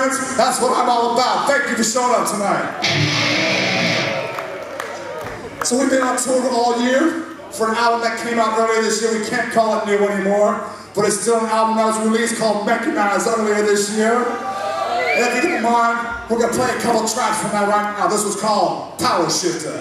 friends. That's what I'm all about. Thank you for showing up tonight. So we've been on tour all year for an album that came out earlier this year. We can't call it new anymore, but it's still an album that was released called Mechanized earlier this year. And if you don't mind, we're going to play a couple tracks from that right now. This was called Power Shifter.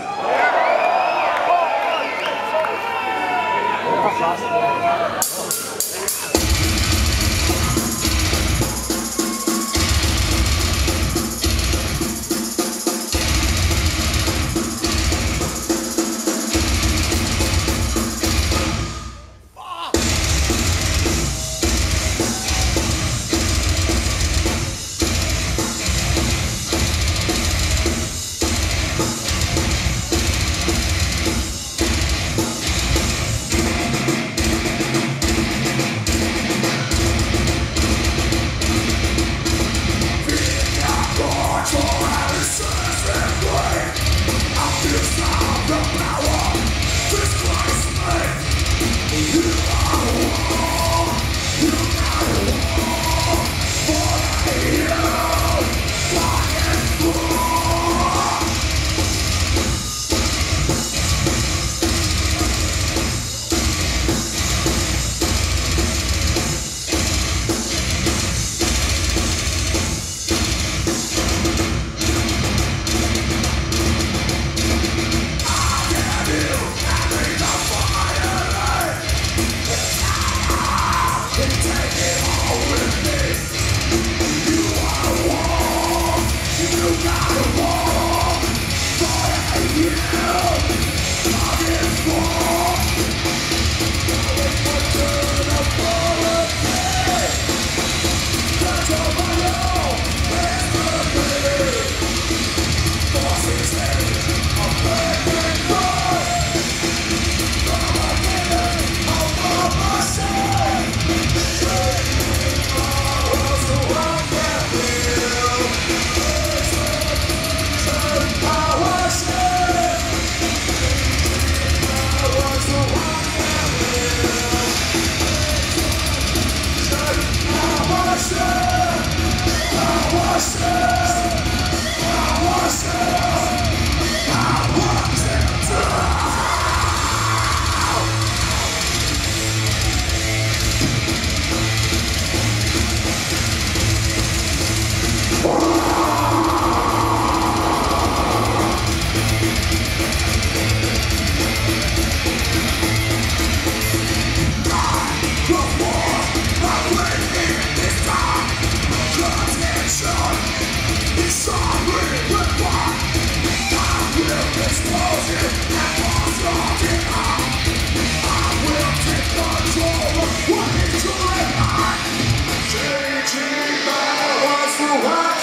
Changing my life.